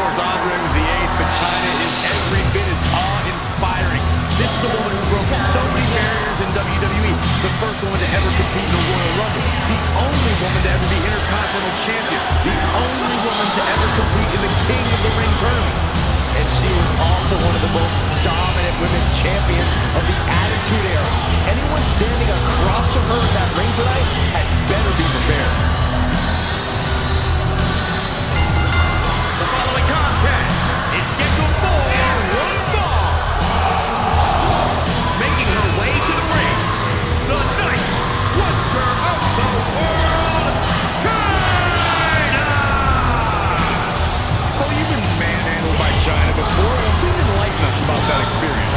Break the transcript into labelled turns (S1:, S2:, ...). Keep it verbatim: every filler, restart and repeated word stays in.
S1: course, Andre was the eighth, but Chyna is every bit as awe-inspiring. This is a woman who broke so many barriers in W W E. The first woman to ever compete in a Royal Rumble. The only woman to ever be Intercontinental Champion. The only woman to ever compete in the King of the Ring tournament. And she was also one of the most dominant women's champions of the Attitude Era. Anyone standing across from her in that ring tonight had better be prepared.
S2: The following contest is scheduled for one fall. Making her way to the ring, the ninth wonder of the world, Chyna!
S1: Well, you've been manhandled by Chyna before. Please enlighten us about that experience.